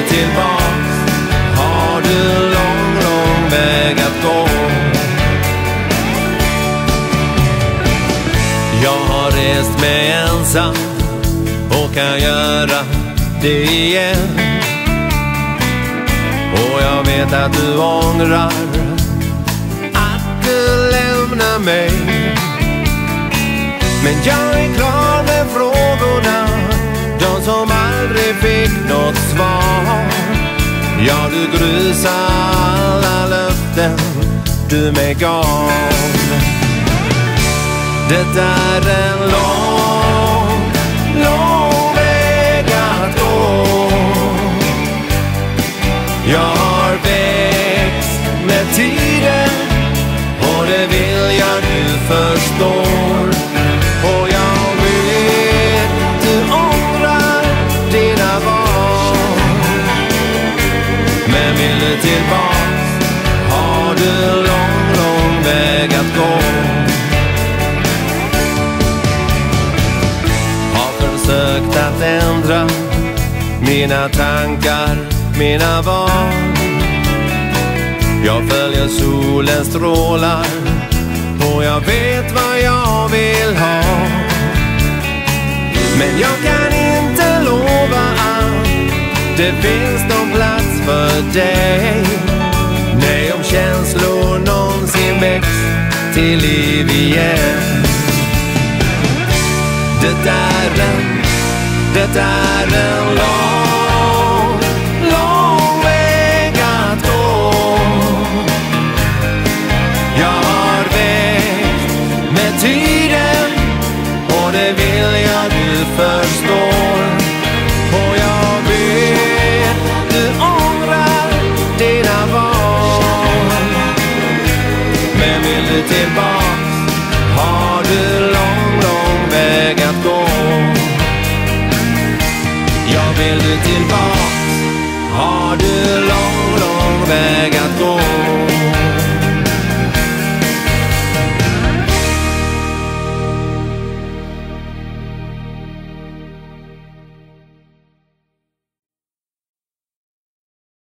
tillbaks? Har du lång, lång väg att gå? Jag har rest mig ensam och kan göra det igen. Och jag vet att du ångrar att du lämnar mig. Men jag är klar med frågorna, de som aldrig fick något svar. Ja, du grusar alla löften du mig gav. Det är en lång, lång väg att gå. Jag har växt med tiden och det vill jag du förstår. Och jag vet du ångrar dina val. Men vill du tillbaks? Har du lång, lång väg att gå? Har försökt att ändra mina tankar, mina val. Jag följer solens strålar och jag vet vad jag vill ha. Men jag kan inte lova att det finns någon plats för dig. Nej, om känslor någonsin väcks till liv igen. Det är en lång, lång väg att gå. Jag har växt med tiden och det vill jag du förstår. Och jag vet du ångrar dina val. Men vill du tillbaks? Har du lång, lång väg att gå? Jag vill du tillbaks? Har du lång, lång väg att gå?